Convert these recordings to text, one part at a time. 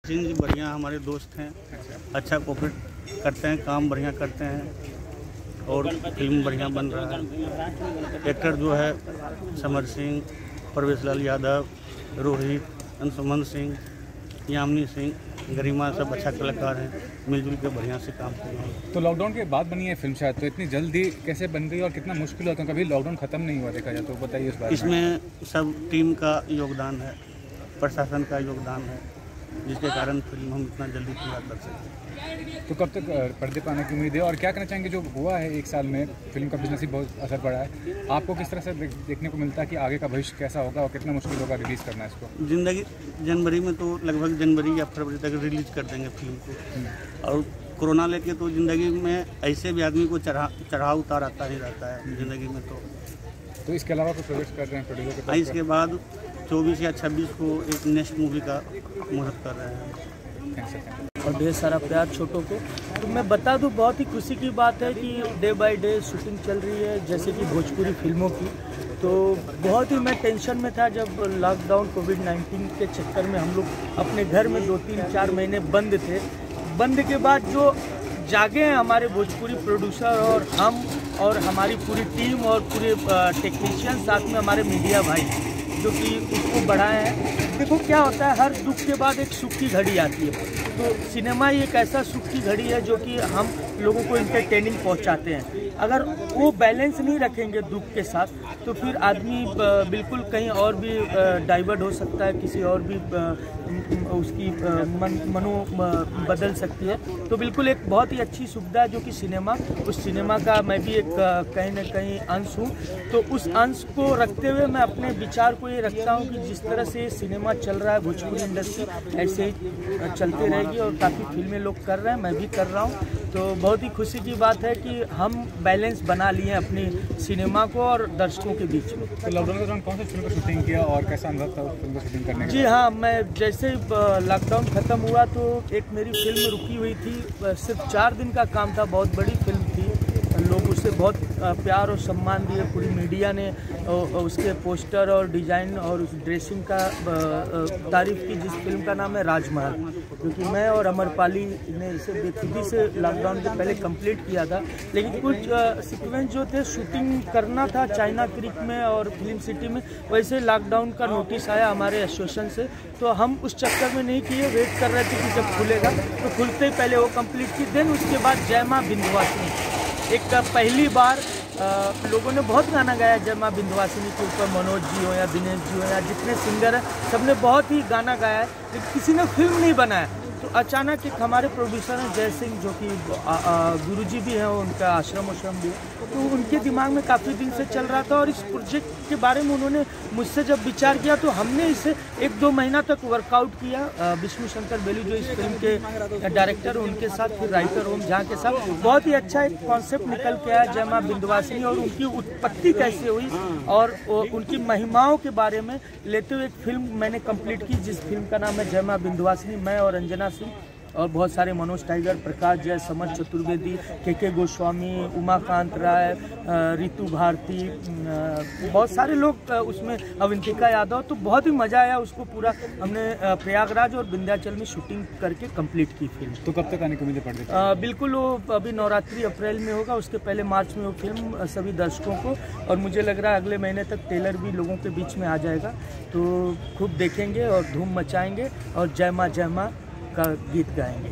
सिंह जी बढ़िया हमारे दोस्त हैं, अच्छा कोऑपरेट करते हैं, काम बढ़िया करते हैं और फिल्म बढ़िया बन रहा है। एक्टर जो है समर सिंह, परवेश लाल यादव, रोहित, अंशुमन सिंह, यामिनी सिंह, गरिमा सब अच्छा कलाकार हैं, मिलजुल के बढ़िया से काम कर रहे हैं। तो लॉकडाउन के बाद बनी है फिल्म शायद, तो इतनी जल्दी कैसे बन गई और कितना मुश्किल होता है? कभी लॉकडाउन खत्म नहीं हुआ देखा जाए तो बताइए इस बारे में। इसमें सब टीम का योगदान है, प्रशासन का योगदान है, जिसके कारण फिल्म हम इतना जल्दी पूरा कर सकते हैं। तो कब तक पर्दे पर आने की उम्मीद है और क्या कहना चाहेंगे? जो हुआ है एक साल में फिल्म का बिजनेस ही बहुत असर पड़ा है, आपको किस तरह से देखने को मिलता है कि आगे का भविष्य कैसा होगा और कितना मुश्किल होगा रिलीज़ करना इसको? जिंदगी जनवरी में तो लगभग जनवरी या फरवरी तक रिलीज कर देंगे फिल्म को। और कोरोना लेके तो ज़िंदगी में ऐसे भी आदमी को चढ़ाव उतार आता ही रहता है ज़िंदगी में। तो इसके अलावा कुछ प्रोजेक्ट कर रहे हैं प्रोड्यूसर के? इसके बाद 24 या 26 को एक नेक्स्ट मूवी का मुहूर्त कर रहे हैं और ढेर सारा प्यार छोटों को। तो मैं बता दूं, बहुत ही खुशी की बात है कि डे बाय डे शूटिंग चल रही है, जैसे कि भोजपुरी फिल्मों की। तो बहुत ही मैं टेंशन में था जब लॉकडाउन कोविड-19 के चक्कर में हम लोग अपने घर में 2-3-4 महीने बंद थे। बंद के बाद जो जागे हैं हमारे भोजपुरी प्रोड्यूसर और हम और हमारी पूरी टीम और पूरे टेक्नीशियन, साथ में हमारे मीडिया भाई जो कि उसको बढ़ाए हैं। देखो क्या होता है, हर दुख के बाद एक सुख की घड़ी आती है। तो सिनेमा ही एक ऐसा सुख की घड़ी है जो कि हम लोगों को इंटरटेनिंग पहुंचाते हैं। अगर वो बैलेंस नहीं रखेंगे दुख के साथ तो फिर आदमी बिल्कुल कहीं और भी डाइवर्ट हो सकता है, किसी और भी उसकी मनो बदल सकती है। तो बिल्कुल एक बहुत ही अच्छी सुविधा है जो कि सिनेमा, उस सिनेमा का मैं भी एक कहीं न कहीं अंश हूँ। तो उस अंश को रखते हुए मैं अपने विचार को ये रखता हूँ कि जिस तरह से सिनेमा चल रहा है, भोजपुरी इंडस्ट्री ऐसे ही चलते रहेगी और काफ़ी फिल्में लोग कर रहे हैं, मैं भी कर रहा हूँ। तो बहुत ही खुशी की बात है कि हम बैलेंस बना लिए हैं अपनी सिनेमा को और दर्शकों के बीच में। तो लॉकडाउन के दौरान कौन सी फिल्म का शूटिंग किया और कैसा अनुभव था उस फिल्म को शूटिंग करने का? जी हाँ, मैं जैसे लॉकडाउन ख़त्म हुआ तो एक मेरी फिल्म रुकी हुई थी, सिर्फ 4 दिन का काम था, बहुत बड़ी फिल्म थी। लोग उसे बहुत प्यार और सम्मान दिए, पूरी मीडिया ने उसके पोस्टर और डिज़ाइन और उस ड्रेसिंग का तारीफ़ की, जिस फिल्म का नाम है राजमहल, क्योंकि मैं और अमरपाली ने इसे बेखुदी से लॉकडाउन के पहले कंप्लीट किया था। लेकिन कुछ सीक्वेंस जो थे शूटिंग करना था चाइना क्रीक में और फिल्म सिटी में, वैसे लॉकडाउन का नोटिस आया हमारे एसोसिएशन से, तो हम उस चक्कर में नहीं किए, वेट कर रहे थे कि जब खुलेगा तो खुलते ही पहले वो कंप्लीट की। देन उसके बाद जय माँ विंध्यवासिनी, एक पहली बार लोगों ने बहुत गाना गाया जय माँ विंध्यवासिनी के ऊपर, मनोज जी हो या दिनेश जी हो या जितने सिंगर हैं सबने बहुत ही गाना गाया है, लेकिन किसी ने फिल्म नहीं बनाया। तो अचानक एक हमारे प्रोड्यूसर हैं जय सिंह, जो कि गुरुजी भी हैं, उनका आश्रम भी है, तो उनके दिमाग में काफ़ी दिन से चल रहा था और इस प्रोजेक्ट के बारे में उन्होंने मुझसे जब विचार किया तो हमने इसे 1-2 महीना तक वर्कआउट किया। विष्णु शंकर बेली जो इस फिल्म के डायरेक्टर, उनके साथ, फिर राइटर ओम झा के साथ बहुत ही अच्छा एक कॉन्सेप्ट निकल के आया जय माँ विंध्यवासिनी, और उनकी उत्पत्ति कैसे हुई और उनकी महिमाओं के बारे में लेते हुए एक फिल्म मैंने कंप्लीट की, जिस फिल्म का नाम है जय माँ विंध्यवासिनी। मैं और अंजना सिंह और बहुत सारे, मनोज टाइगर, प्रकाश जय, समर चतुर्वेदी, के गोस्वामी, उमाकांत राय, रितु भारती, बहुत सारे लोग उसमें, अवंतिका यादव। तो बहुत ही मज़ा आया, उसको पूरा हमने प्रयागराज और विंध्याचल में शूटिंग करके कंप्लीट की फिल्म। तो कब तक आने को उम्मीद है? बिल्कुल, वो अभी नवरात्रि अप्रैल में होगा, उसके पहले मार्च में वो फिल्म सभी दर्शकों को, और मुझे लग रहा है अगले महीने तक ट्रेलर भी लोगों के बीच में आ जाएगा। तो खूब देखेंगे और धूम मचाएंगे और जय माँ का गीत गाएंगे।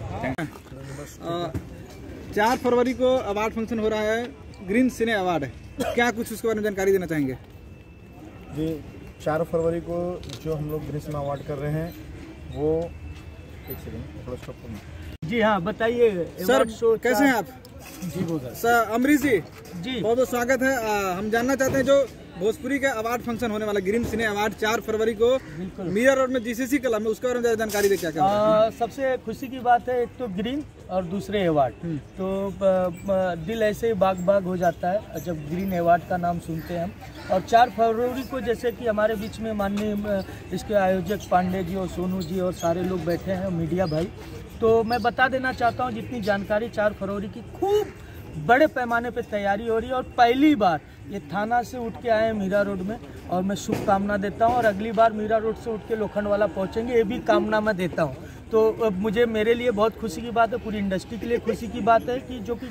4 फरवरी को अवार्ड फंक्शन हो रहा है, ग्रीन सिने अवार्ड है, क्या कुछ उसके बारे में जानकारी देना चाहेंगे? जी, 4 फरवरी को जो हम लोग ग्रीन सिने अवार्ड कर रहे हैं वो, एक सेकंड, जी हाँ बताइए सर, कैसे हैं आप? जी बोल सर, अमरीश जी जी बहुत बहुत स्वागत है। हम जानना चाहते हैं जो भोजपुरी का अवार्ड फंक्शन होने वाला ग्रीन सिने अवार्ड 4 फरवरी को मीरा रोड में जीसीसी क्लब में, उसके बारे में जानकारी दे। क्या सबसे खुशी की बात है, एक तो ग्रीन और दूसरे अवार्ड, तो दिल ऐसे ही बाग बाग हो जाता है जब ग्रीन अवार्ड का नाम सुनते हैं हम। और 4 फरवरी को जैसे कि हमारे बीच में माननीय इसके आयोजक पांडे जी और सोनू जी और सारे लोग बैठे हैं, मीडिया भाई, तो मैं बता देना चाहता हूँ जितनी जानकारी, 4 फरवरी की खूब बड़े पैमाने पे तैयारी हो रही है और पहली बार ये थाना से उठ के आए हैं मीरा रोड में, और मैं शुभकामना देता हूँ, और अगली बार मीरा रोड से उठ के लोखंडवाला पहुँचेंगे, ये भी कामना मैं देता हूँ। तो मुझे मेरे लिए बहुत खुशी की बात है, पूरी इंडस्ट्री के लिए खुशी की बात है कि जो कि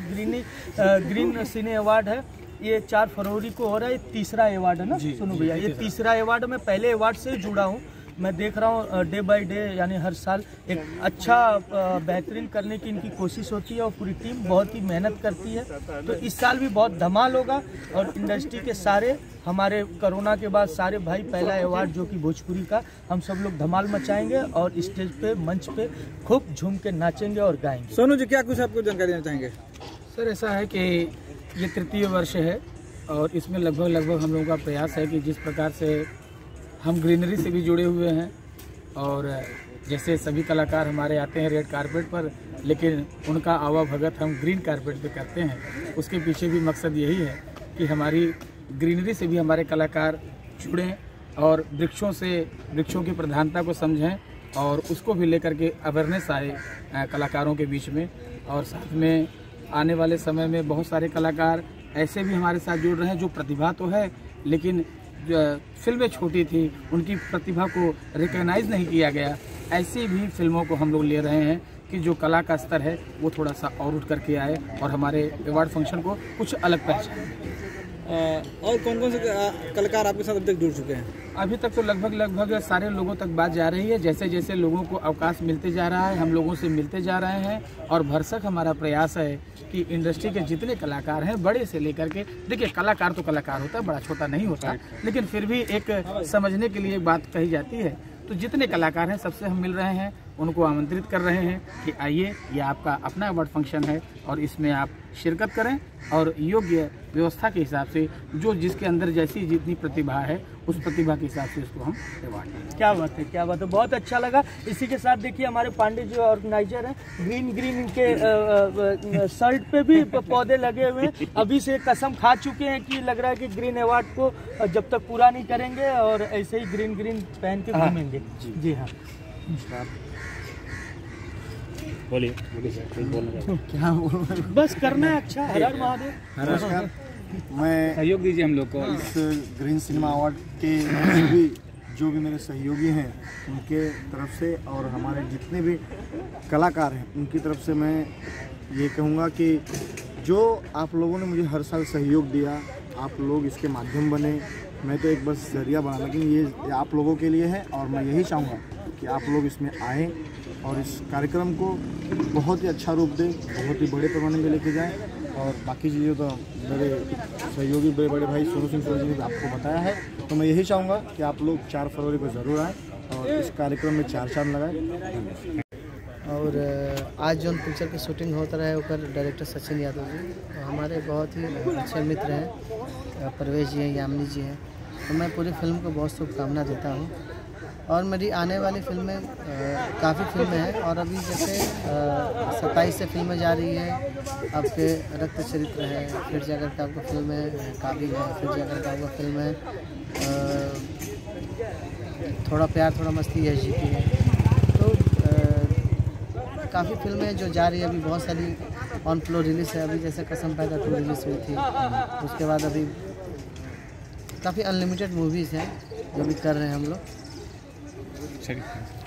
ग्रीन सिने अवार्ड है ये 4 फरवरी को हो रहा है। 3रा अवार्ड है ना सुनो भैया, ये 3रा अवार्ड। मैं पहले अवार्ड से जुड़ा हूँ, मैं देख रहा हूँ डे बाय डे, यानी हर साल एक अच्छा बेहतरीन करने की इनकी कोशिश होती है और पूरी टीम बहुत ही मेहनत करती है। तो इस साल भी बहुत धमाल होगा और इंडस्ट्री के सारे हमारे कोरोना के बाद सारे भाई पहला अवार्ड जो कि भोजपुरी का, हम सब लोग धमाल मचाएंगे और स्टेज पे मंच पे खूब झूम के नाचेंगे और गाएंगे। सोनू जी क्या कुछ आपको जानकारी देना चाहेंगे? सर ऐसा है कि ये 3य वर्ष है और इसमें लगभग हम लोगों का प्रयास है कि जिस प्रकार से हम ग्रीनरी से भी जुड़े हुए हैं और जैसे सभी कलाकार हमारे आते हैं रेड कारपेट पर, लेकिन उनका आवा भगत हम ग्रीन कारपेट पे करते हैं। उसके पीछे भी मकसद यही है कि हमारी ग्रीनरी से भी हमारे कलाकार जुड़ें और वृक्षों की प्रधानता को समझें और उसको भी लेकर के अवेयरनेस आए कलाकारों के बीच में। और साथ में आने वाले समय में बहुत सारे कलाकार ऐसे भी हमारे साथ जुड़ रहे हैं जो प्रतिभा तो है लेकिन फिल्में छोटी थी, उनकी प्रतिभा को रिकॉग्नाइज नहीं किया गया। ऐसी भी फिल्मों को हम लोग ले रहे हैं कि जो कला का स्तर है वो थोड़ा सा और उठ करके आए और हमारे अवार्ड फंक्शन को कुछ अलग पहचाने। और कौन कौन से कलाकार आपके साथ अब तक जुड़ चुके हैं? अभी तक तो लगभग सारे लोगों तक बात जा रही है। जैसे जैसे लोगों को अवकाश मिलते जा रहा है हम लोगों से मिलते जा रहे हैं और भरसक हमारा प्रयास है कि इंडस्ट्री के जितने कलाकार हैं बड़े से लेकर के, देखिए कलाकार तो कलाकार होता है, बड़ा छोटा नहीं होता, लेकिन फिर भी एक समझने के लिए बात कही जाती है। तो जितने कलाकार हैं सबसे हम मिल रहे हैं, उनको आमंत्रित कर रहे हैं कि आइए, ये आपका अपना अवार्ड फंक्शन है और इसमें आप शिरकत करें और योग्य व्यवस्था के हिसाब से जो जिसके अंदर जैसी जितनी प्रतिभा है उस प्रतिभा के हिसाब से उसको हम अवार्ड दें। क्या बात है, क्या बात है, बहुत अच्छा लगा। इसी के साथ देखिए हमारे पांडे जो ऑर्गेनाइजर हैं, ग्रीन इनके शर्ट पे भी पौधे लगे हुए हैं। अभी से कसम खा चुके हैं कि लग रहा है कि ग्रीन अवार्ड को जब तक पूरा नहीं करेंगे और ऐसे ही ग्रीन पहन के घूमेंगे। जी हाँ, बोलिए क्या बस करना है। अच्छा, हर हर महादेव। नमस्कार, मैं सहयोग दीजिए हम लोग को। इस ग्रीन सिनेमा अवार्ड के जो भी मेरे सहयोगी हैं उनके तरफ से और हमारे जितने भी कलाकार हैं उनकी तरफ से मैं ये कहूँगा कि जो आप लोगों ने मुझे हर साल सहयोग दिया, आप लोग इसके माध्यम बने। मैं तो एक बस जरिया बना, लेकिन ये आप लोगों के लिए है और मैं यही चाहूँगा कि आप लोग इसमें आएँ और इस कार्यक्रम को बहुत ही अच्छा रूप दें, बहुत ही बड़े पैमाने में लेके जाएं। और बाकी चीज़ें तो मेरे सहयोगी बड़े भाई सोनू सिंह जी ने आपको बताया है। तो मैं यही चाहूँगा कि आप लोग 4 फरवरी को ज़रूर आएँ और इस कार्यक्रम में 4 चांद लगाएं। और आज जो पिक्चर की शूटिंग होता रहा है ओकर डायरेक्टर सचिन यादव जी हमारे बहुत ही अच्छे मित्र हैं, परवेश जी हैं, यामिनी जी हैं। तो मैं पूरी फिल्म को बहुत शुभकामना देता हूँ और मेरी आने वाली फिल्में काफ़ी फिल्में हैं और अभी जैसे 27 से फिल्में जा रही है। आपके रक्त चरित्र है, फिर जाकर के आपको फिल्म है काबिल है, फिर जाकर के आपको फिल्म है थोड़ा प्यार थोड़ा मस्ती है जीती है। तो काफ़ी फिल्में जो जा रही है, अभी बहुत सारी ऑन फ्लो रिलीज़ है। अभी जैसे कसम पैदा 2 रिलीज़ हुई थी, उसके बाद अभी काफ़ी अनलिमिटेड मूवीज़ हैं जो भी कर रहे हैं हम लोग। चलिए।